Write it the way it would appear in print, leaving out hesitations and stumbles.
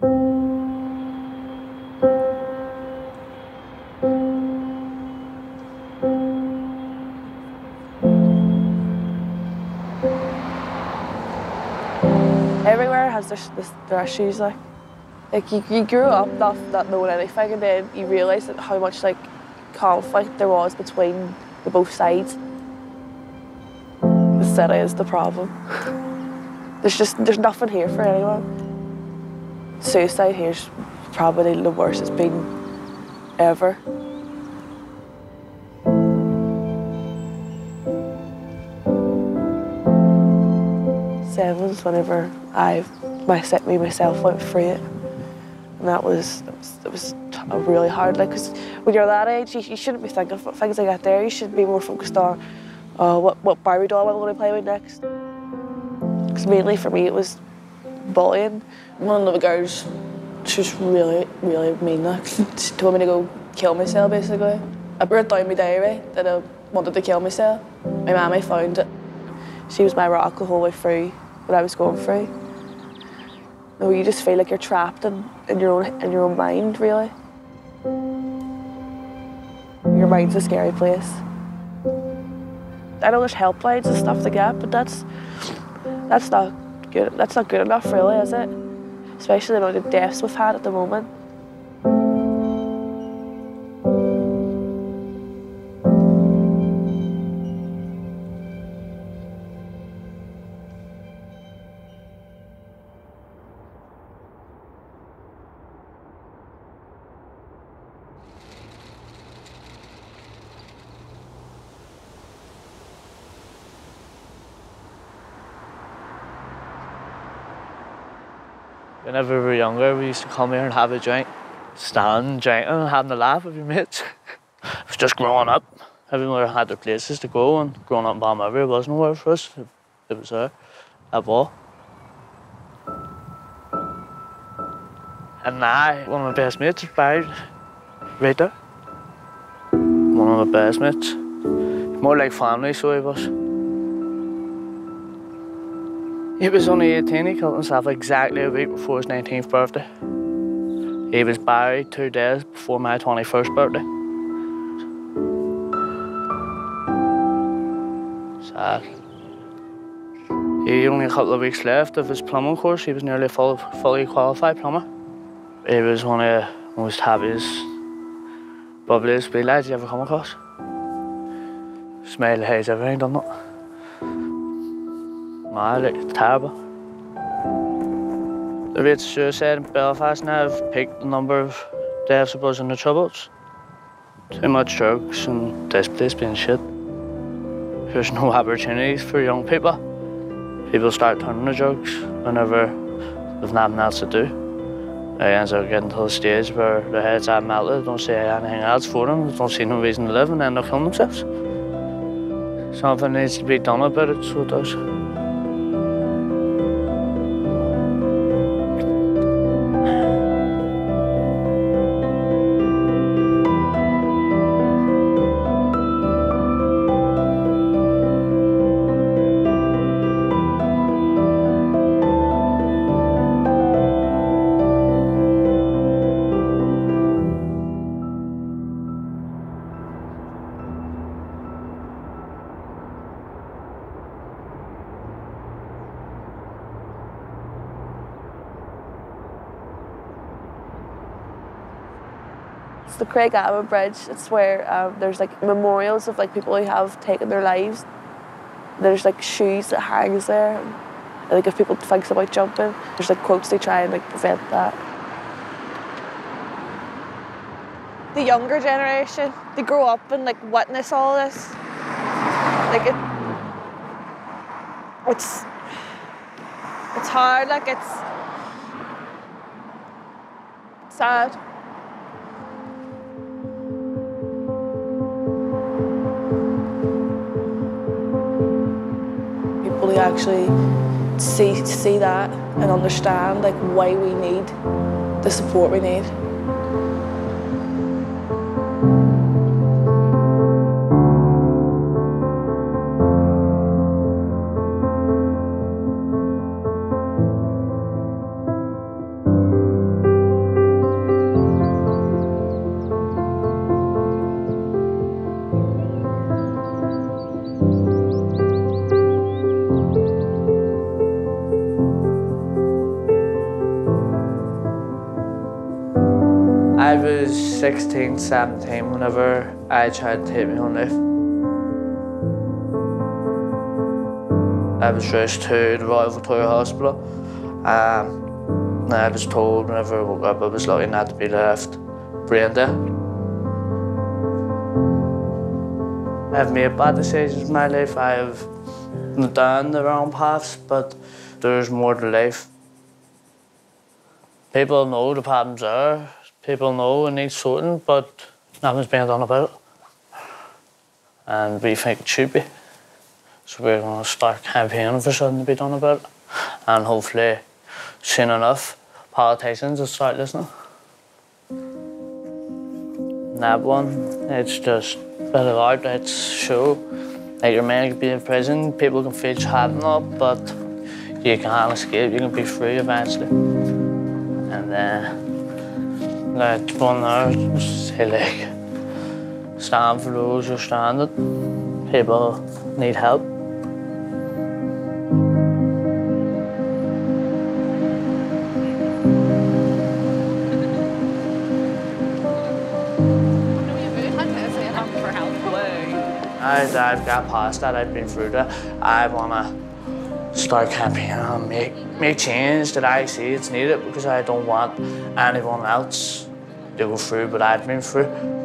Everywhere has their issues, like you grew up not knowing anything, and then you realise that how much like conflict there was between the both sides. The city is the problem. There's nothing here for anyone. Suicide here's probably the worst it's been ever. Sevens whenever myself went through it, and it was really hard. Like, because when you're that age, you shouldn't be thinking of things like that. There, you should be more focused on what Barbie doll am I going to play with next. Because mainly for me, it was bullying. One of the girls, she was really mean. Like, she told me to go kill myself, basically. I wrote down in my diary that I wanted to kill myself. My mammy found it. She was my rock the whole way through what I was going through. No, you just feel like you're trapped in your own mind, really. Your mind's a scary place. I know there's helplines and stuff to get, but that's not good. That's not good enough, really, is it? Especially the amount of deaths we've had at the moment. Whenever we were younger, we used to come here and have a drink, stand drinking and having a laugh with your mates. It was just growing up. Everyone had their places to go, and growing up in Balmavie, there was nowhere for us. It was there, at ball. And now, one of my best mates is buried right there. One of my best mates. More like family, so he was. He was only 18, he killed himself exactly a week before his 19th birthday. He was buried 2 days before my 21st birthday. Sad. He only a couple of weeks left of his plumbing course. He was nearly a fully qualified plumber. He was one of the most happiest, bubbliest wee lads you ever come across. Smiley haze everything, done it. Mad, like, terrible. The rates of suicide in Belfast now have peaked the number of deaths above in the Troubles. Too much drugs and this place being shit. There's no opportunities for young people. People start turning to drugs whenever they've nothing else to do. They end up getting to the stage where their heads are melted, don't see anything else for them, they don't see no reason to live, and end up killing themselves. Something needs to be done about it, so it does. It's the Craig Abbott Bridge. It's where there's like memorials of like people who have taken their lives. There's like shoes that hangs there. And, like if people think about jumping, there's like quotes they try and like prevent that. The younger generation, they grow up and like witness all this. Like it's hard. Like it's sad. People who actually see that and understand like why we need the support we need. was 16, 17 whenever I tried to take my own life. I was rushed to the Royal Victoria Hospital. I was told whenever I woke up I was lucky not to be left brain dead. I've made bad decisions in my life. I've gone down the wrong paths, but there's more to life. People know the problems are. People know it needs sorting, but nothing's being done about it. And we think it should be. So we're going to start campaigning for something to be done about it. And hopefully, soon enough, politicians will start listening. That one, it's just a bit of art, it's show. Like your man can be in prison, people can feel trapped and all, but you can't escape, you can be free eventually. And like one there, say like, stand for those who are stranded. People need help. I've got past that, I've been through that. I want to start campaigning and make change that I see it's needed, because I don't want anyone else to go through what I've been through.